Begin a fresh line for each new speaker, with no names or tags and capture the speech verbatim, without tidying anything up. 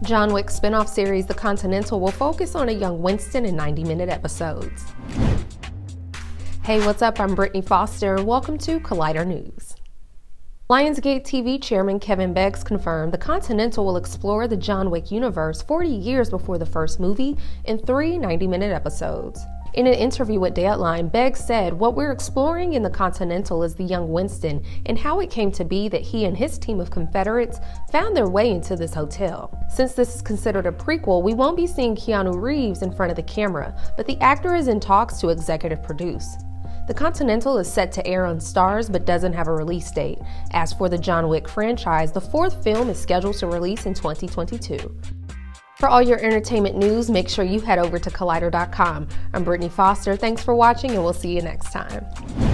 John Wick spin-off series The Continental will focus on a young Winston in ninety minute episodes. Hey, what's up? I'm Brittany Foster and welcome to Collider News. Lionsgate T V chairman Kevin Beggs confirmed The Continental will explore the John Wick universe forty years before the first movie in three ninety minute episodes. In an interview with Deadline, Beggs said, "What we're exploring in The Continental is the young Winston and how it came to be that he and his team of Confederates found their way into this hotel. Since this is considered a prequel, we won't be seeing Keanu Reeves in front of the camera, but the actor is in talks to executive produce." The Continental is set to air on Starz but doesn't have a release date. As for the John Wick franchise, the fourth film is scheduled to release in twenty twenty-two. For all your entertainment news, make sure you head over to collider dot com. I'm Brittany Foster. Thanks for watching, and we'll see you next time.